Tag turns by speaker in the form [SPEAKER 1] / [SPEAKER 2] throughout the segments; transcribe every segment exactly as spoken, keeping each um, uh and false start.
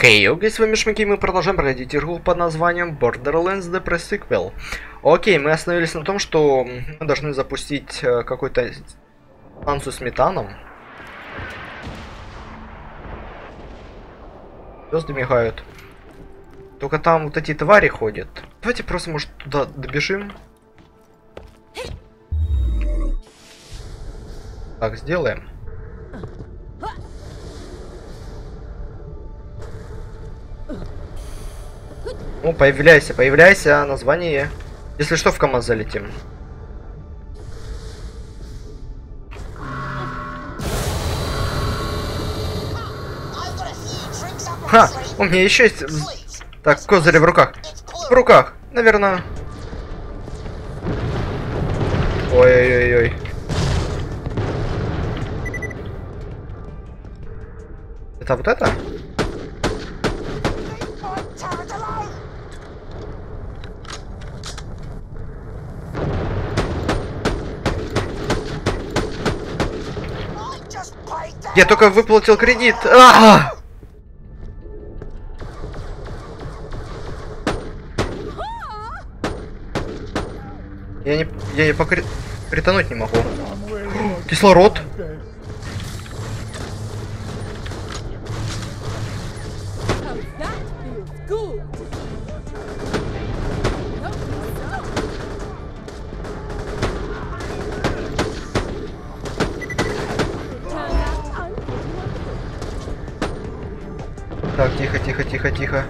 [SPEAKER 1] Хей, окей, с вами Шмаки, мы продолжаем проходить игру под названием Borderlands The Pre-Sequel. Окей, мы остановились на том, что мы должны запустить какую-то станцию с метаном. Звезды мигают. Только там вот эти твари ходят. Давайте просто, может, туда добежим. Так, сделаем. Ну, появляйся, появляйся, название. Если что, в КамАЗ залетим. Ха! У меня еще есть... Так, козыри в руках. В руках, наверное. Ой-ой-ой. Это вот это? Я только выплатил кредит. А-а-а! Я не, я не покри... притонуть не могу. Кислород. Так, тихо, тихо, тихо, тихо.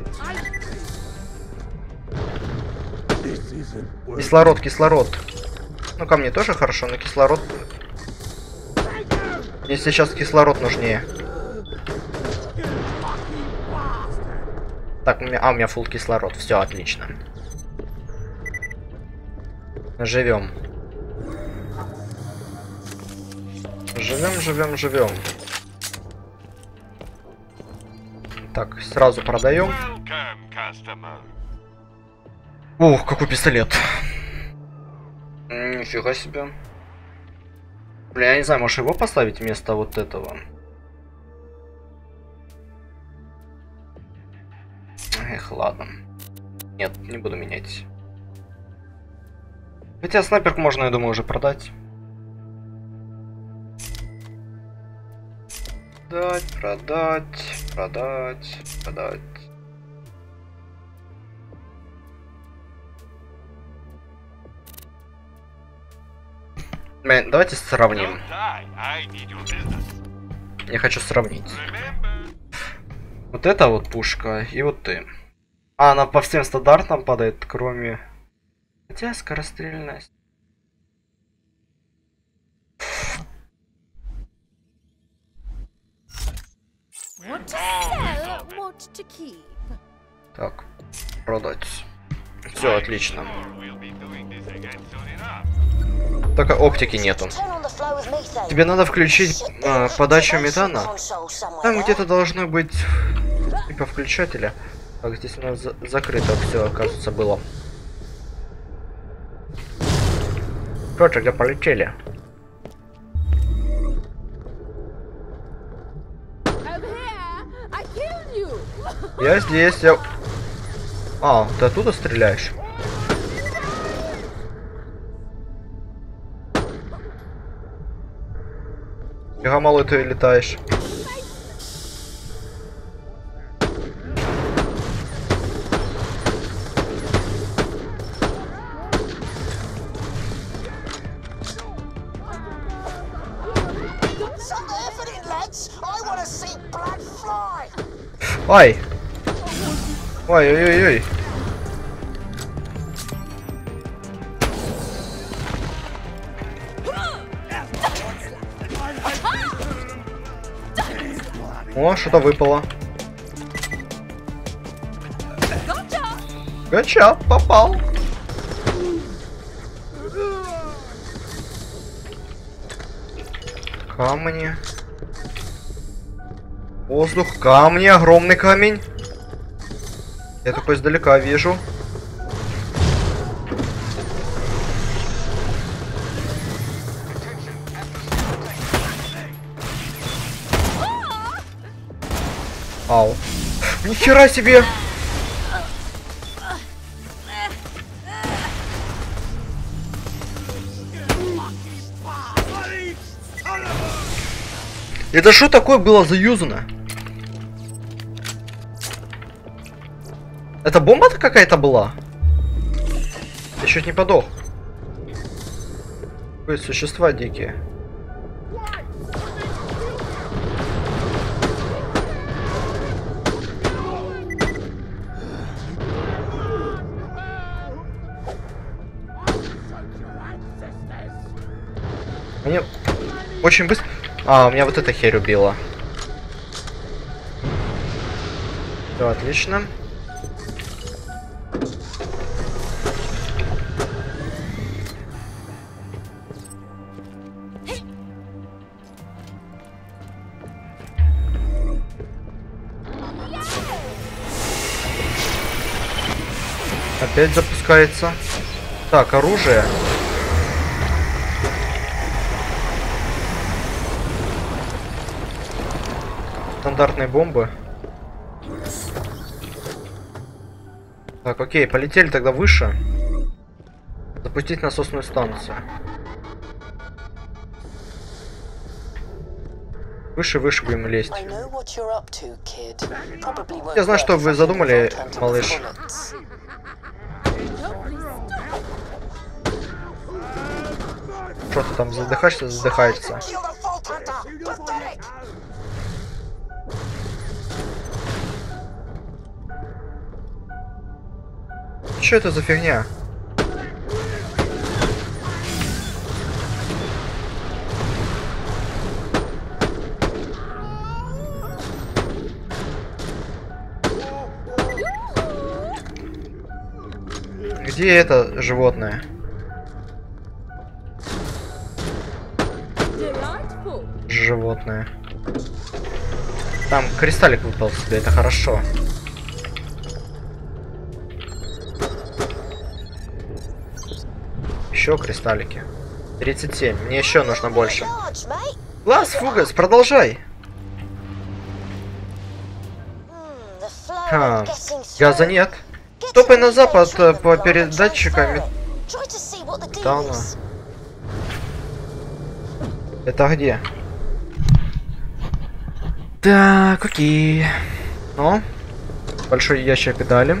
[SPEAKER 1] Кислород, кислород. Ну, ко мне тоже хорошо, но кислород... Мне сейчас кислород нужнее. Так, у меня... А, у меня фулл кислород. Все, отлично. Живем. Живем, живем, живем. Так, сразу продаем. Ух, какой пистолет. Нифига себе. Бля, я не знаю, может его поставить вместо вот этого. Эх, ладно. Нет, не буду менять. Хотя снайперку можно, я думаю, уже продать. Продать, продать, продать, продать. Блин, давайте сравним. Я хочу сравнить. Вот это вот пушка и вот ты. А, она по всем стандартам падает, кроме... Хотя скорострельность. Так, продать. Все, отлично. Только оптики нету. Тебе надо включить э, подачу метана. Там где-то должно быть типа включателя. Так, здесь у нас за закрыто все, оказывается, было. Что, тогда полетели? Я здесь, я... А, ты оттуда стреляешь? Фига малый ты летаешь. Ой! Ой-ой-ой-ой! О, что-то выпало. Гача, попал. Камни. Воздух, камни, огромный камень. Я такой издалека вижу. Ау. Ни хера себе! Это что такое было заюзано? Это бомба-то какая-то была? Я чуть не подох. Ой, существа дикие. Мне очень быстро... А, у меня вот эта херь убила. Все, отлично. Опять запускается. Так, оружие. Стандартные бомбы. Так, окей, полетели тогда выше. Запустить насосную станцию. Выше, выше будем лезть. Я знаю, что вы задумали, малыш. Что ты там задыхаешься, задыхаешься? Что это за фигня? Где это животное? Животное. Там кристаллик выпал себе, это хорошо. Еще кристаллики. тридцать семь. Мне еще нужно больше. Глаз, Фугас, продолжай. А, газа нет. Топай на запад по передатчикам. Металла. Это где? Так, окей. Ну, большой ящик дали.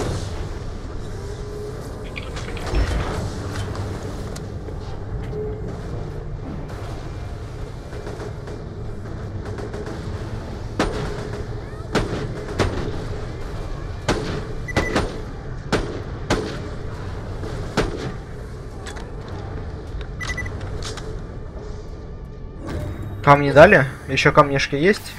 [SPEAKER 1] Камни дали? Еще камнишки есть?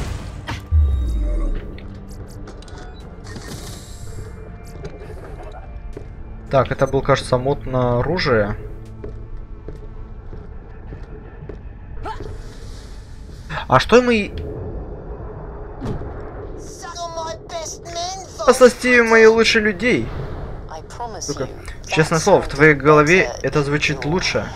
[SPEAKER 1] Так, это был, кажется, мод на оружие. А что мы... Посости мои лучшие людей. Сука. Честное слово, в твоей голове это звучит лучше.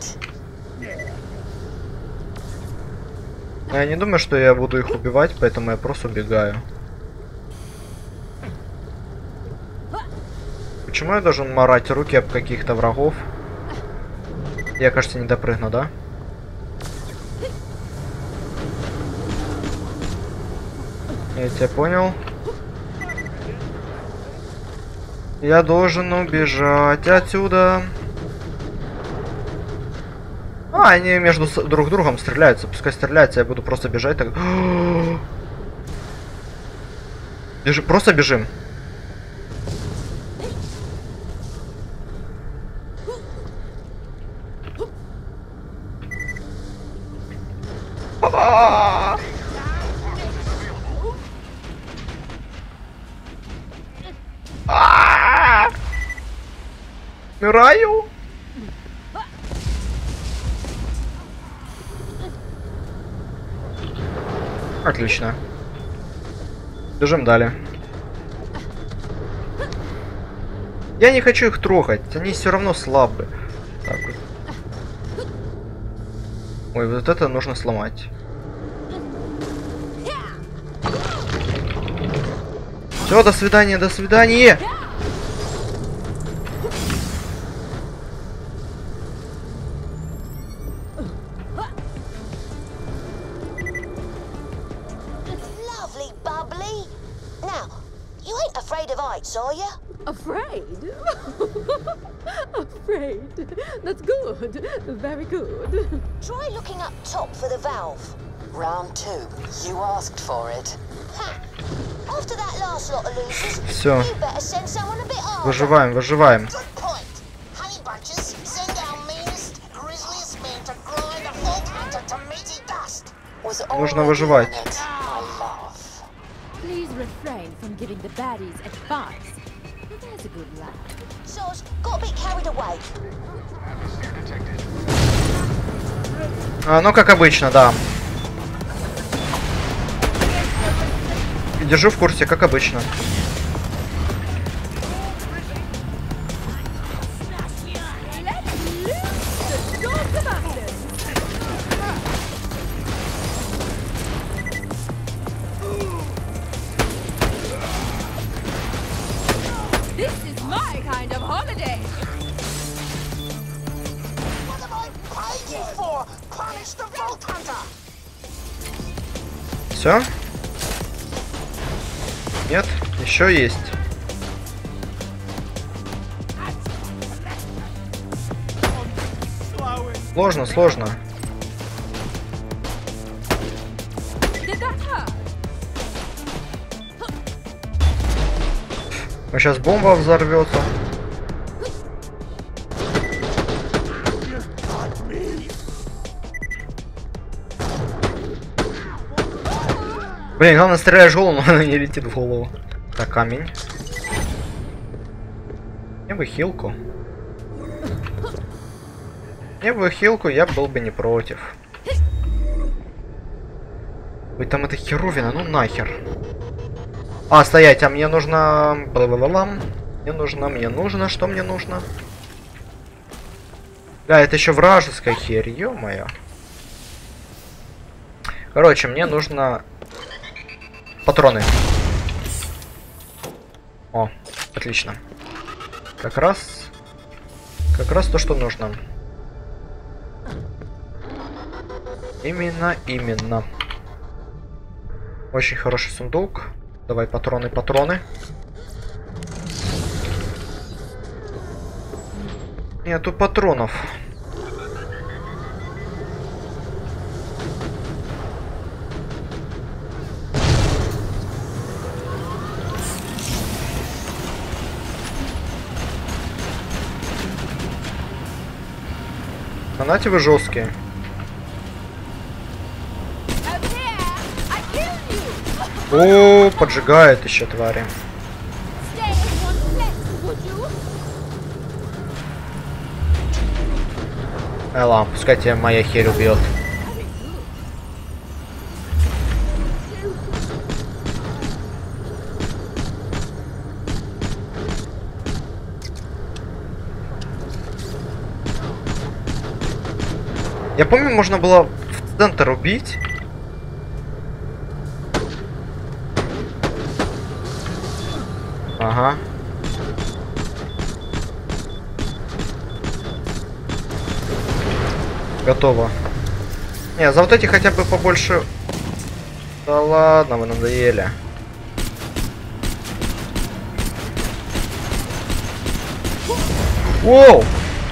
[SPEAKER 1] Я не думаю, что я буду их убивать, поэтому я просто убегаю. Почему я должен марать руки об каких-то врагов? Я, кажется, не допрыгну, да? Я тебя понял. Я должен убежать отсюда. А, они между друг другом стреляются. Пускай стреляются, я буду просто бежать. Так... Бежи, просто бежим. Умираю. Отлично. Бежим далее. Я не хочу их трогать, они все равно слабые. Так вот. Ой, вот это нужно сломать. Все, до свидания, до свидания.
[SPEAKER 2] Afraid? Afraid. That's good. Very good.
[SPEAKER 3] Try looking up top for the valve. Round two. You asked for it. Ha. After that last lot of losers,
[SPEAKER 1] Все.
[SPEAKER 3] you better send someone a bit harder.
[SPEAKER 1] Выживаем, выживаем.
[SPEAKER 4] Good point. Honey bunches, send our meanest, grisliest men to grind a Vault Hunter to meaty dust.
[SPEAKER 3] Was
[SPEAKER 1] Нужно
[SPEAKER 3] already
[SPEAKER 1] выживать.
[SPEAKER 3] on it, my love.
[SPEAKER 2] Please refrain from giving the baddies advice. That's a good lad.
[SPEAKER 3] Soz, got a bit carried away.
[SPEAKER 1] А, ну, как обычно, да. Держу в курсе, как обычно. Все? Нет? Еще есть. Сложно, сложно. А сейчас бомба взорвется. Блин, главное стреляешь в голову, но она не летит в голову. Так, камень. Мне бы хилку. Мне бы хилку, я был бы не против. Ой, там это херовина, ну нахер. А, стоять, а мне нужно... Бла-бла-бла-бла. Мне нужно, мне нужно, что мне нужно? Да, это еще вражеская херь, ё-моё. Короче, мне нужно... Патроны. О, отлично. Как раз... Как раз то, что нужно. Именно, именно. Очень хороший сундук. Давай патроны, патроны. Нету патронов. Фанати вы жесткие. О, поджигает еще твари. Элла, пускай тебя моя херь убьет. Я помню, можно было в центр убить. Ага. Готово. Не, за вот эти хотя бы побольше... Да ладно, вы надоели. Воу!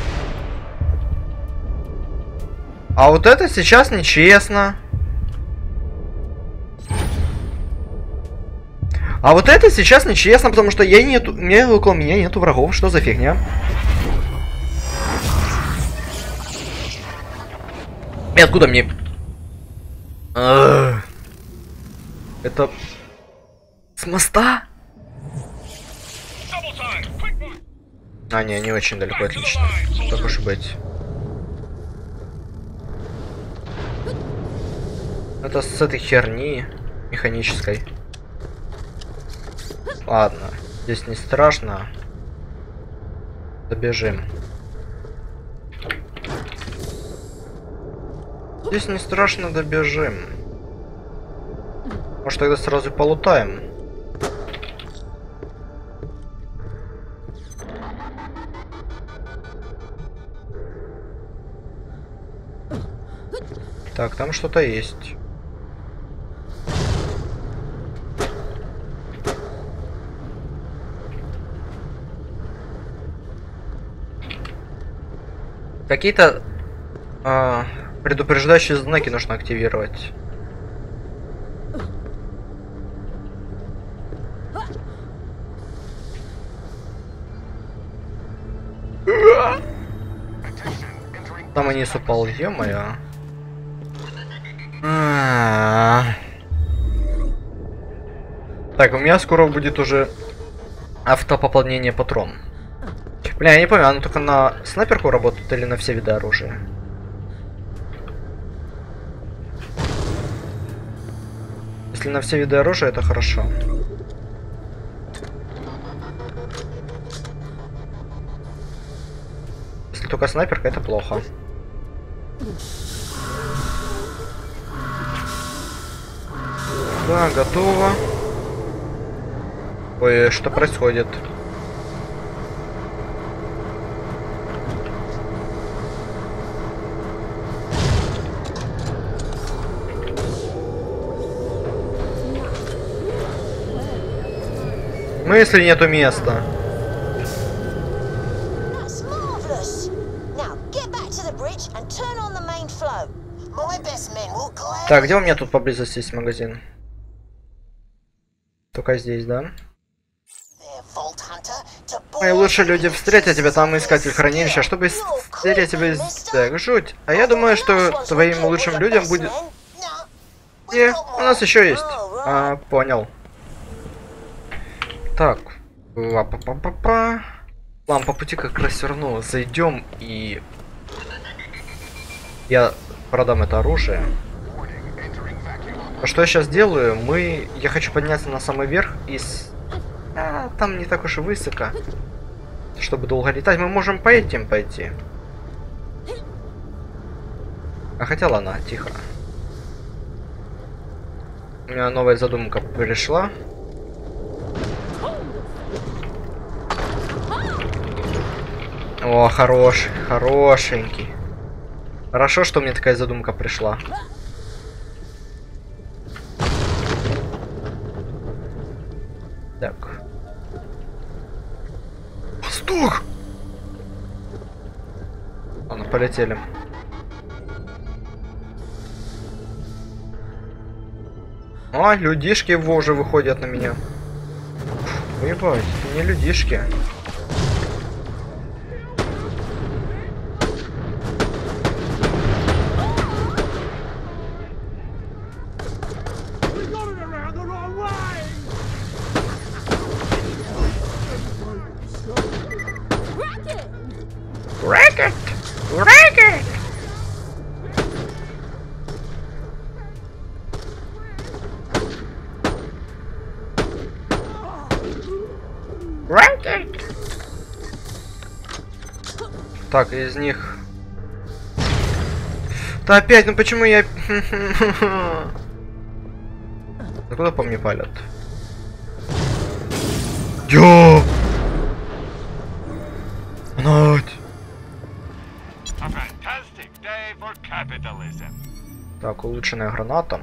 [SPEAKER 1] А вот это сейчас нечестно. А вот это сейчас нечестно, потому что я нету, мне около меня нету врагов. Что за фигня? И откуда мне? А-а-а. Это с моста? А, не, не очень далеко, отлично. Так уж и быть. Это с этой херни механической. Ладно, здесь не страшно. Добежим. Здесь не страшно, добежим. Может, тогда сразу полутаем. Так, там что-то есть. Какие-то а, предупреждающие знаки нужно активировать. Там и низ упал, е-моё. Так, у меня скоро будет уже автопополнение патрон. Бля, я не помню, оно только на снайперку работает или на все виды оружия? Если на все виды оружия, это хорошо. Если только снайперка, это плохо. Да, готово. Ой, что происходит? Ну, если нету места. Так, где у меня тут поблизости есть магазин? Только здесь, да? Мои лучшие люди встретят тебя там, искатель хранилища, чтобы стереть тебя из... Так, жуть. А я думаю, что твоим лучшим людям будет... Не, у нас еще есть. А, понял. Так. Ла-па-па-па-па. План по пути как раз все равно. Зайдем и... Я продам это оружие. Что я сейчас делаю? Мы... Я хочу подняться на самый верх и... С... А, там не так уж и высоко. Чтобы долго летать, мы можем по этим пойти. А хотя ладно, тихо. У меня новая задумка пришла. О, хороший, хорошенький. Хорошо, что мне такая задумка пришла. Так. Воздух! Ладно, полетели. А, людишки его уже выходят на меня. Ебать, не людишки. Racket! Racket! Racket! Так, из них... Да опять, ну почему я... Да куда по мне палят? Йо! Нать! Так, улучшенная граната.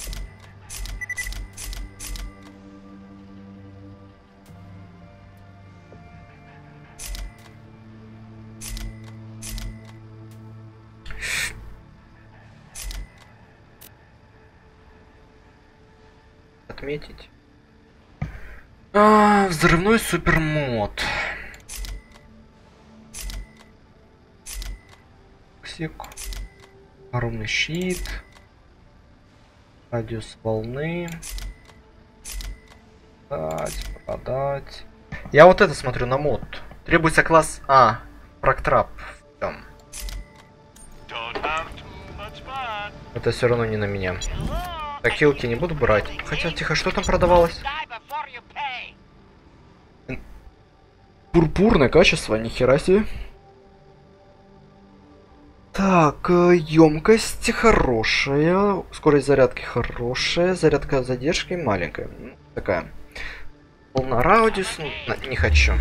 [SPEAKER 1] Отметить. А, взрывной супермод. Огромный щит. Радиус волны. Продать, продать. Я вот это смотрю на мод. Требуется класс А. Проктрап. Это все равно не на меня. Так, хилки не буду брать. Хотя, тихо, что там продавалось? Пурпурное качество, нихера себе. Так, емкость хорошая, скорость зарядки хорошая, зарядка задержки маленькая, такая. Полна радиус, не хочу.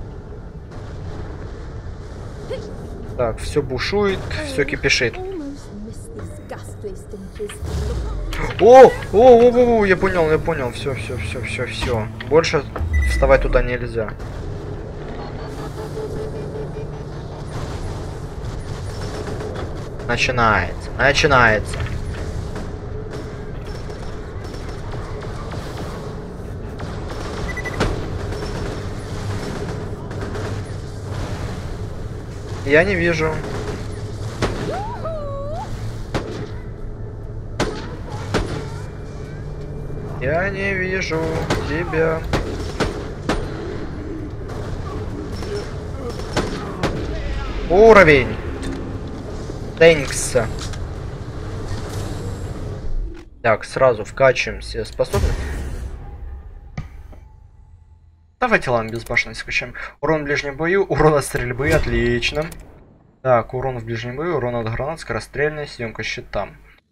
[SPEAKER 1] Так, все бушует, все кипишит. О, о, о, о, о, я понял, я понял. Все, все, все, все, все. Больше вставать туда нельзя. Начинается, начинается. Я не вижу. Я не вижу тебя. Уровень. Тэнкс. Так, сразу вкачиваем все способности. Давайте ладно, безбашенность скачаем. Урон в ближнем бою, урон от стрельбы, отлично. Так, урон в ближнем бою, урон от гранат, скорострельность, съемка щита.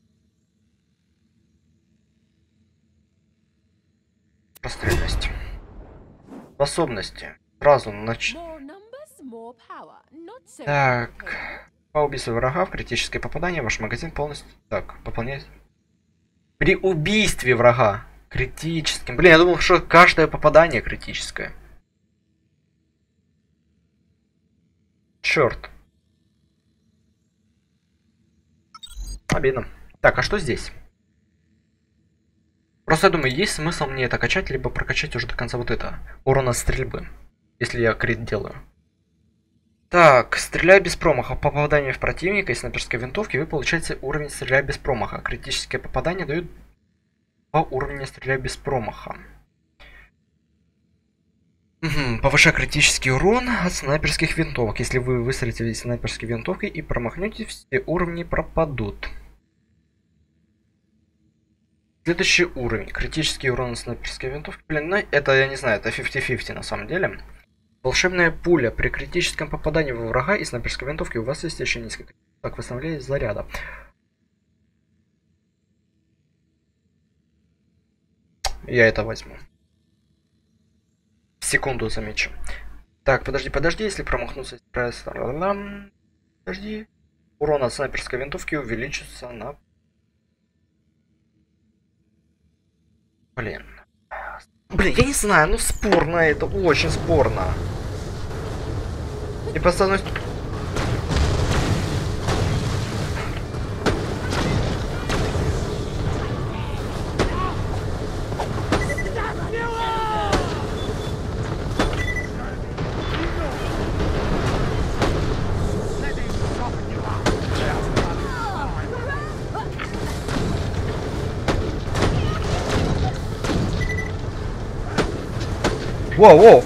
[SPEAKER 1] Скорострельность. Способности. Сразу нач... Так. По убийству врага в критическое попадание ваш магазин полностью... Так, пополняет. При убийстве врага. Критическим. Блин, я думал, что каждое попадание критическое. Черт. Обидно. Так, а что здесь? Просто я думаю, есть смысл мне это качать, либо прокачать уже до конца вот это. Урон от стрельбы. Если я крит делаю. Так, стреляя без промаха. По попаданию в противника из снайперской винтовки вы получаете уровень стреляя без промаха. Критические попадания дают по уровню стреляя без промаха. Угу. Повышая критический урон от снайперских винтовок. Если вы выстрелите снайперской винтовкой и промахнете, все уровни пропадут. Следующий уровень. Критический урон от снайперской винтовки. Блин, ну это я не знаю, это пятьдесят на пятьдесят на самом деле. Волшебная пуля. При критическом попадании во врага из снайперской винтовки у вас есть еще несколько так восстановления заряда. Я это возьму. Секунду замечу. Так, подожди, подожди, если промахнуться. Подожди. Урон от снайперской винтовки увеличится на... Блин. Блин, я не знаю, ну спорно это, очень спорно. И по одной... Воу, воу.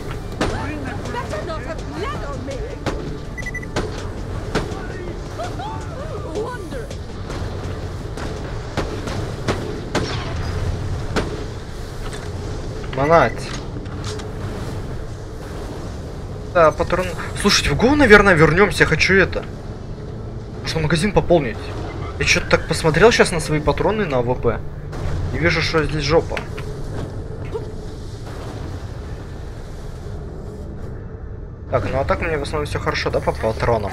[SPEAKER 1] Манать. Да, патрон. Слушайте, в Го, наверное, вернемся. Я хочу это. Что магазин пополнить. Я что-то так посмотрел сейчас на свои патроны на АВП. И вижу, что здесь жопа. Так, ну а так мне в основном все хорошо, да, по патронам?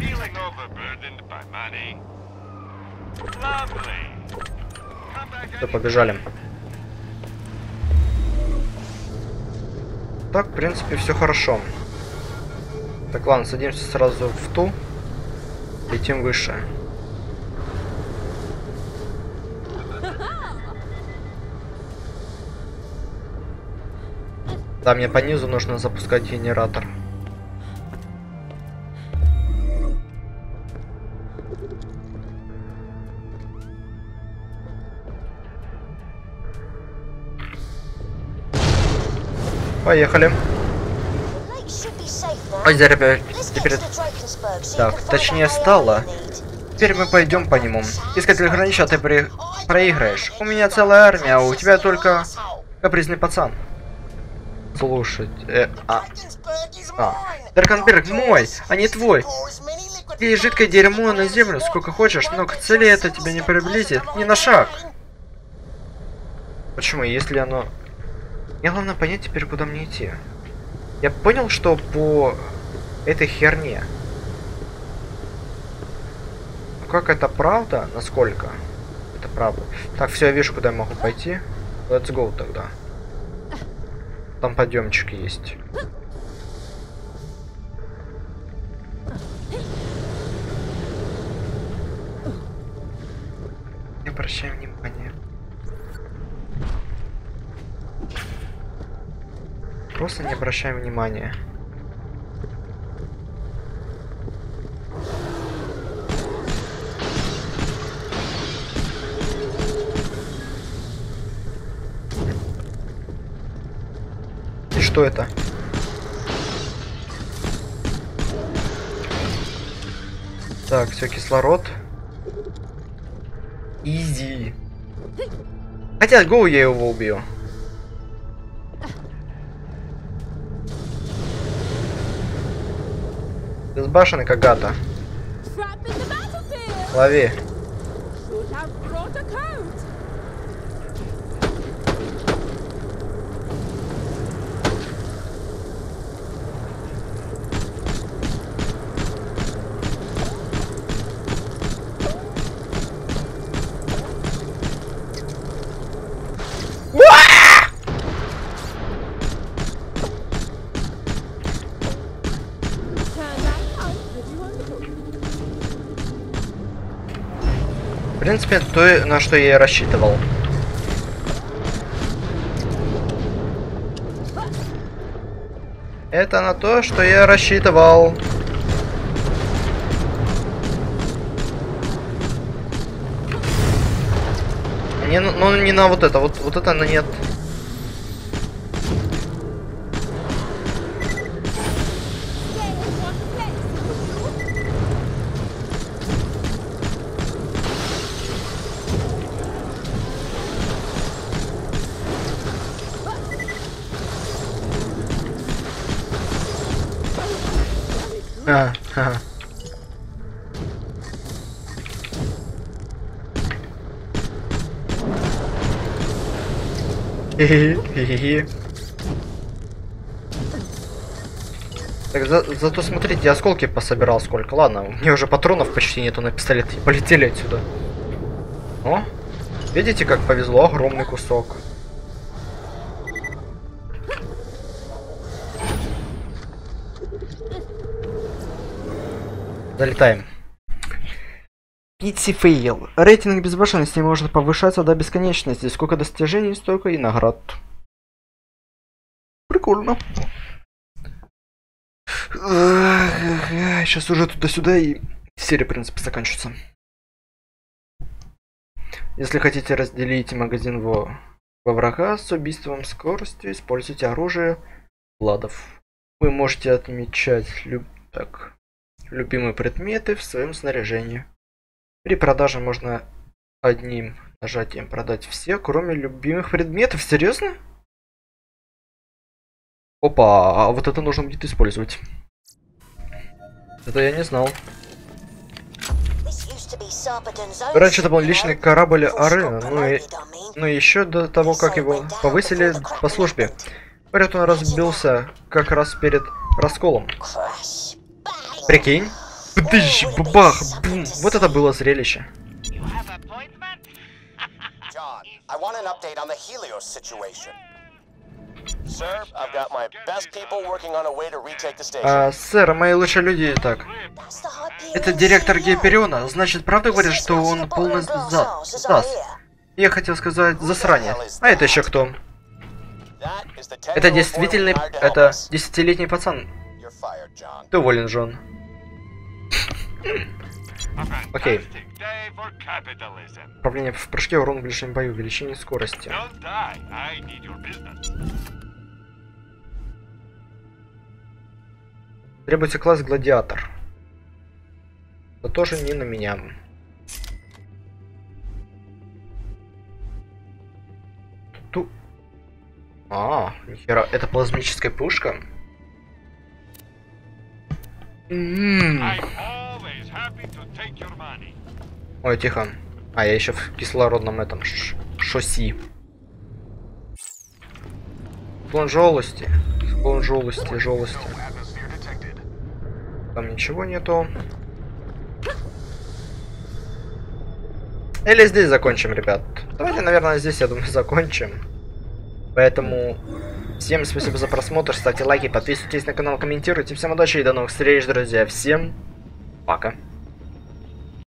[SPEAKER 1] Все, побежали. Так, в принципе, все хорошо. Так, ладно, садимся сразу в ту. Летим выше. Да, мне по низу нужно запускать генератор. Поехали. Ой, теперь, теперь... Так, точнее стало. Теперь мы пойдем по нему. Искатель гранича, ты при... проиграешь. У меня целая армия, а у тебя только капризный пацан. Слушать. Э, а. А. Драконберг мой, а не твой. И жидкое дерьмо на землю, сколько хочешь, но к цели это тебя не приблизит ни на шаг. Почему, если оно... Мне главное понять теперь, куда мне идти. Я понял, что по этой херне. Как это правда? Насколько? Это правда. Так, все, я вижу, куда я могу пойти. Let's go тогда. Там подъемчик есть. Не обращай внимания. Просто не обращай внимания. И что это? Так, все, кислород. Изи. Хотя, гоу, я его убью. Безбашенный Кагата. Лови. В принципе, то, на что я и рассчитывал. Это на то, что я рассчитывал. Не, ну не на вот это, вот, вот это на нет. А, ага. Хе-хе-хе-хе. Так, за, зато смотрите, я осколки пособирал сколько. Ладно, у меня уже патронов почти нету на пистолет. И полетели отсюда. О, видите, как повезло, огромный кусок. Залетаем. Пити фейл. Рейтинг безбашенности может повышаться до бесконечности. Сколько достижений, столько и наград. Прикольно. Сейчас уже туда-сюда и серия, в принципе, заканчивается. Если хотите разделить магазин во, во врага с убийством скоростью, используйте оружие Владов. Вы можете отмечать люб... так, любимые предметы в своем снаряжении. При продаже можно одним нажатием продать все, кроме любимых предметов. Серьезно? Опа, а вот это нужно будет использовать. Это я не знал. Раньше это был личный корабль Арена, ну и, ну и еще до того, как его повысили по службе. Говорят, он разбился как раз перед расколом. Прикинь? Бдыщ, бабах, бум. Вот это было зрелище. А, сэр, мои лучшие люди так. Это директор Гипериона. Значит, правда говорит, что он полностью за... сдаст? Я хотел сказать засрание. А это еще кто? Это действительно... Это десятилетний пацан. Ты уволен, Джон. Окей. Управление в прыжке, урон в ближнем бою, увеличение скорости. Требуется класс гладиатор. Но тоже не на меня. Ту... А, нихера, это плазмическая пушка? М-м-м. Ой, тихо. А, я еще в кислородном этом шоссе. Склон желости. Склон желости, желости. Там ничего нету. Или здесь закончим, ребят. Давайте, наверное, здесь, я думаю, закончим. Поэтому всем спасибо за просмотр, ставьте лайки, подписывайтесь на канал, комментируйте. Всем удачи и до новых встреч, друзья. Всем пока.